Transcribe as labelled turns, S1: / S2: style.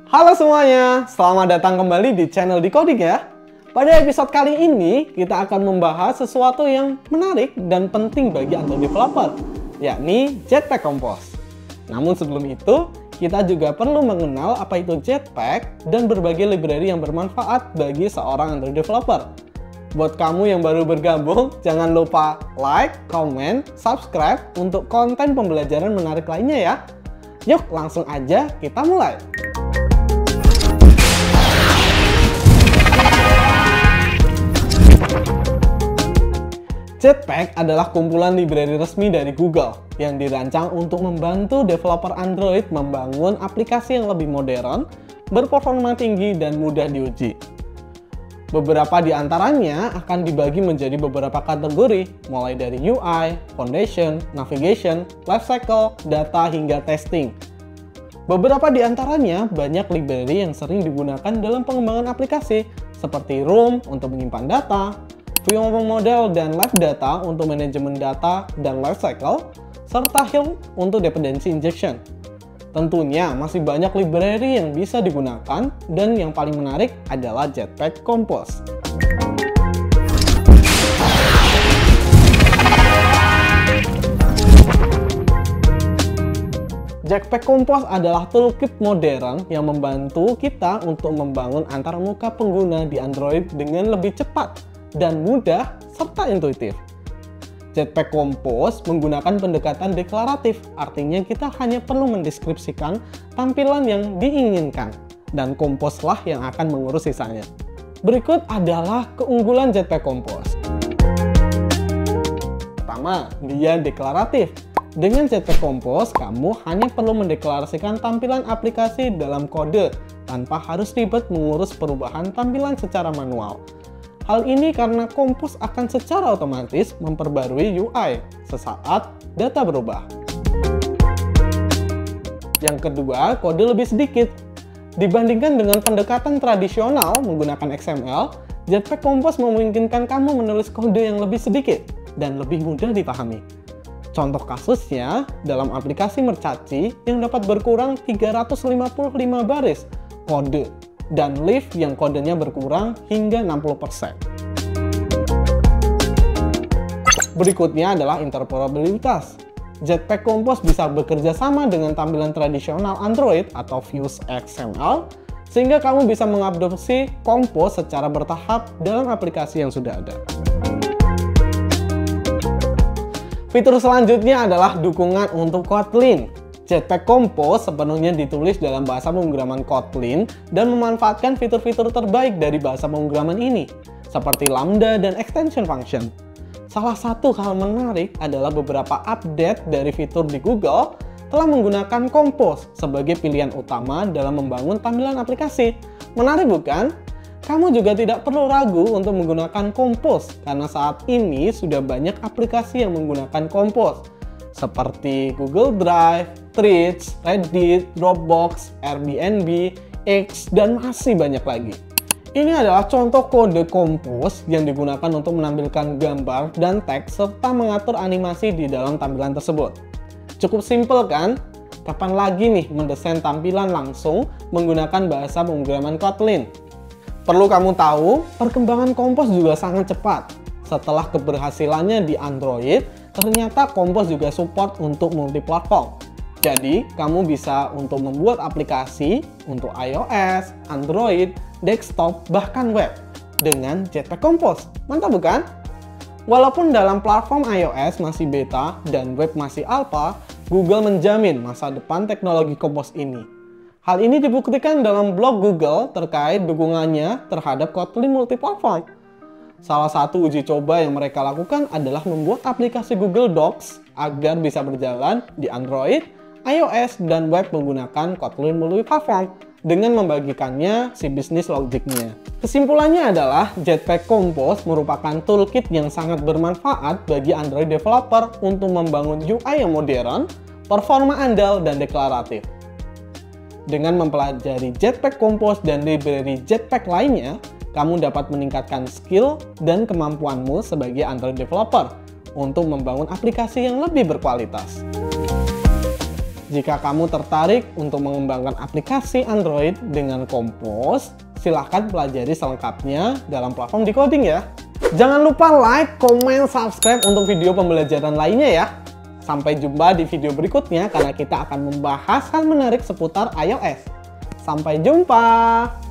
S1: Halo semuanya, selamat datang kembali di channel Decoding ya. Pada episode kali ini, kita akan membahas sesuatu yang menarik dan penting bagi Android developer, yakni Jetpack Compose. Namun sebelum itu, kita juga perlu mengenal apa itu Jetpack dan berbagai library yang bermanfaat bagi seorang Android developer. Buat kamu yang baru bergabung, jangan lupa like, comment, subscribe untuk konten pembelajaran menarik lainnya ya. Yuk langsung aja kita mulai. Jetpack adalah kumpulan library resmi dari Google yang dirancang untuk membantu developer Android membangun aplikasi yang lebih modern, berperforma tinggi, dan mudah diuji. Beberapa di antaranya akan dibagi menjadi beberapa kategori, mulai dari UI, Foundation, Navigation, Lifecycle, Data, hingga Testing. Beberapa di antaranya banyak library yang sering digunakan dalam pengembangan aplikasi, seperti Room untuk menyimpan data, View Model dan Live Data untuk manajemen data dan lifecycle, serta Hill untuk dependency injection. Tentunya masih banyak library yang bisa digunakan, dan yang paling menarik adalah Jetpack Compose. Jetpack Compose adalah toolkit modern yang membantu kita untuk membangun antarmuka pengguna di Android dengan lebih cepat dan mudah serta intuitif. Jetpack Compose menggunakan pendekatan deklaratif, artinya kita hanya perlu mendeskripsikan tampilan yang diinginkan, dan Compose lah yang akan mengurus sisanya. Berikut adalah keunggulan Jetpack Compose. Pertama, dia deklaratif. Dengan Jetpack Compose, kamu hanya perlu mendeklarasikan tampilan aplikasi dalam kode, tanpa harus ribet mengurus perubahan tampilan secara manual. Hal ini karena Compose akan secara otomatis memperbarui UI sesaat data berubah. Yang kedua, kode lebih sedikit. Dibandingkan dengan pendekatan tradisional menggunakan XML, Jetpack Compose memungkinkan kamu menulis kode yang lebih sedikit dan lebih mudah dipahami. Contoh kasusnya, dalam aplikasi Mercaci yang dapat berkurang 355 baris kode, dan Live yang kodenya berkurang hingga 60%. Berikutnya adalah interoperabilitas. Jetpack Compose bisa bekerja sama dengan tampilan tradisional Android atau Views XML, sehingga kamu bisa mengadopsi Compose secara bertahap dalam aplikasi yang sudah ada. Fitur selanjutnya adalah dukungan untuk Kotlin. Jetpack Compose sepenuhnya ditulis dalam bahasa pemrograman Kotlin dan memanfaatkan fitur-fitur terbaik dari bahasa pemrograman ini, seperti Lambda dan extension function. Salah satu hal menarik adalah beberapa update dari fitur di Google telah menggunakan Compose sebagai pilihan utama dalam membangun tampilan aplikasi. Menarik bukan? Kamu juga tidak perlu ragu untuk menggunakan Compose, karena saat ini sudah banyak aplikasi yang menggunakan Compose, seperti Google Drive, Threads, Reddit, Dropbox, Airbnb, X, dan masih banyak lagi. Ini adalah contoh kode Compose yang digunakan untuk menampilkan gambar dan teks serta mengatur animasi di dalam tampilan tersebut. Cukup simpel kan? Kapan lagi nih mendesain tampilan langsung menggunakan bahasa pemrograman Kotlin? Perlu kamu tahu, perkembangan Compose juga sangat cepat. Setelah keberhasilannya di Android, ternyata Compose juga support untuk multiplatform. Jadi, kamu bisa untuk membuat aplikasi untuk iOS, Android, desktop, bahkan web dengan Jetpack Compose. Mantap bukan? Walaupun dalam platform iOS masih beta dan web masih alpha, Google menjamin masa depan teknologi Compose ini. Hal ini dibuktikan dalam blog Google terkait dukungannya terhadap Kotlin multiplatform. Salah satu uji coba yang mereka lakukan adalah membuat aplikasi Google Docs agar bisa berjalan di Android, iOS, dan web menggunakan Kotlin multiplatform dengan membagikannya si bisnis logiknya. Kesimpulannya adalah Jetpack Compose merupakan toolkit yang sangat bermanfaat bagi Android developer untuk membangun UI yang modern, performa andal, dan deklaratif. Dengan mempelajari Jetpack Compose dan library Jetpack lainnya, kamu dapat meningkatkan skill dan kemampuanmu sebagai Android developer untuk membangun aplikasi yang lebih berkualitas. Jika kamu tertarik untuk mengembangkan aplikasi Android dengan Compose, silahkan pelajari selengkapnya dalam platform Decoding ya. Jangan lupa like, komen, subscribe untuk video pembelajaran lainnya ya. Sampai jumpa di video berikutnya karena kita akan membahas hal menarik seputar iOS. Sampai jumpa!